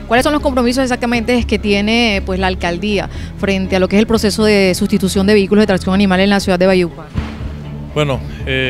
¿Cuáles son los compromisos exactamente que tiene pues la alcaldía frente a lo que es el proceso de sustitución de vehículos de tracción animal en la ciudad de Valledupar? Bueno,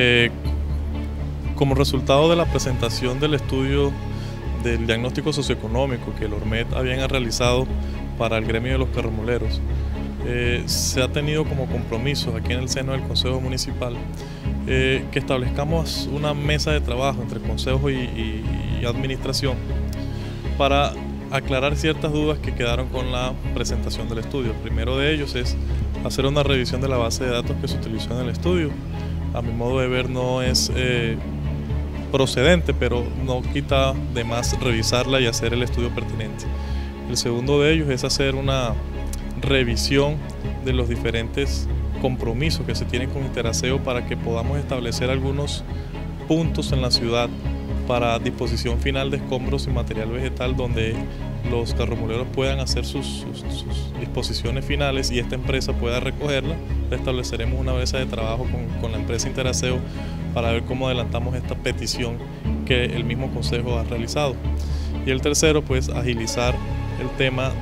como resultado de la presentación del estudio del diagnóstico socioeconómico que el ORMED habían realizado para el gremio de los carromuleros, se ha tenido como compromiso aquí en el seno del Consejo Municipal que establezcamos una mesa de trabajo entre Consejo y Administración para aclarar ciertas dudas que quedaron con la presentación del estudio. El primero de ellos es hacer una revisión de la base de datos que se utilizó en el estudio. A mi modo de ver no es procedente, pero no quita de más revisarla y hacer el estudio pertinente. El segundo de ellos es hacer una revisión de los diferentes compromisos que se tienen con Interaseo para que podamos establecer algunos puntos en la ciudad para disposición final de escombros y material vegetal donde los carromuleros puedan hacer sus disposiciones finales y esta empresa pueda recogerla. Estableceremos una mesa de trabajo con la empresa Interaseo para ver cómo adelantamos esta petición que el mismo Consejo ha realizado. Y el tercero, pues agilizar el tema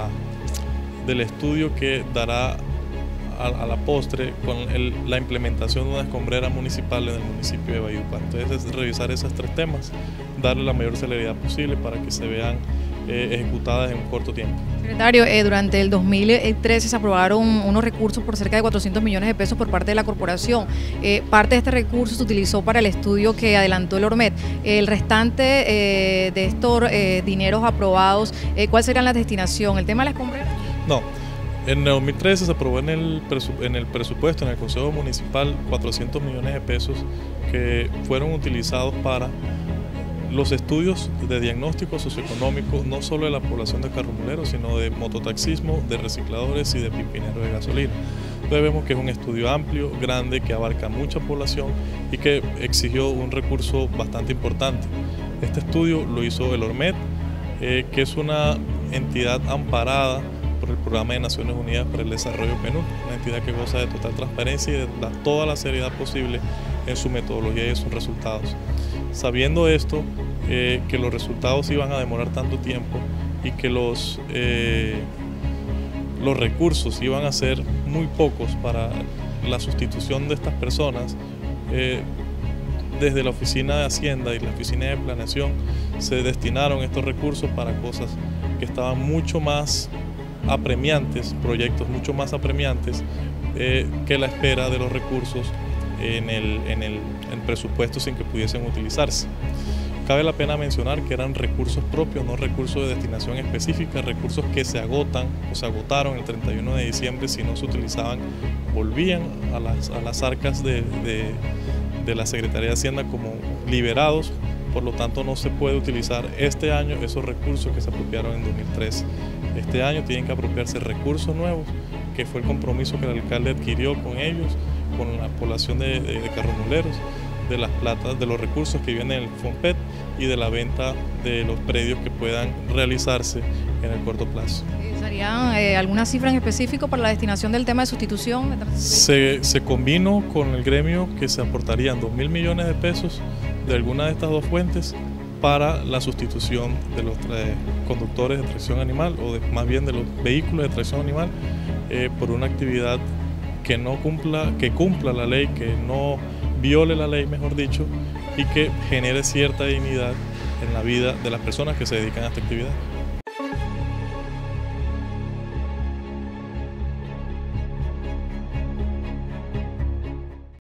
del estudio que dará a la postre con la implementación de una escombrera municipal en el municipio de Valledupar. Entonces es revisar esos tres temas, darle la mayor celeridad posible para que se vean ejecutadas en un corto tiempo. Secretario, durante el 2013 se aprobaron unos recursos por cerca de 400 millones de pesos por parte de la corporación. Parte de este recurso se utilizó para el estudio que adelantó el ORMED. El restante de estos dineros aprobados, ¿cuál sería la destinación? ¿El tema de la escombrera? No. En el 2013 se aprobó en el presupuesto, en el Consejo Municipal, 400 millones de pesos que fueron utilizados para los estudios de diagnóstico socioeconómico, no solo de la población de carromuleros, sino de mototaxismo, de recicladores y de pipineros de gasolina. Entonces vemos que es un estudio amplio, grande, que abarca mucha población y que exigió un recurso bastante importante. Este estudio lo hizo el ORMED, que es una entidad amparada por el Programa de Naciones Unidas para el Desarrollo PNUD, una entidad que goza de total transparencia y de toda la seriedad posible en su metodología y en sus resultados. Sabiendo esto, que los resultados iban a demorar tanto tiempo y que los recursos iban a ser muy pocos para la sustitución de estas personas, desde la Oficina de Hacienda y la Oficina de Planeación se destinaron estos recursos para cosas que estaban mucho más apremiantes, proyectos mucho más apremiantes que la espera de los recursos en presupuesto sin que pudiesen utilizarse. Cabe la pena mencionar que eran recursos propios, no recursos de destinación específica, recursos que se agotan o se agotaron el 31 de diciembre, si no se utilizaban, volvían a las arcas de la Secretaría de Hacienda como liberados. Por lo tanto, no se puede utilizar este año esos recursos que se apropiaron en 2013. Este año tienen que apropiarse recursos nuevos, que fue el compromiso que el alcalde adquirió con ellos, con la población de carromuleros, de las platas, de los recursos que vienen del FONPET y de la venta de los predios que puedan realizarse en el corto plazo. ¿Serían alguna cifra en específico para la destinación del tema de sustitución? Se combinó con el gremio que se aportarían 2.000 millones de pesos de alguna de estas dos fuentes para la sustitución de los conductores de tracción animal o más bien de los vehículos de tracción animal por una actividad que cumpla la ley, que no viole la ley, mejor dicho, y que genere cierta dignidad en la vida de las personas que se dedican a esta actividad.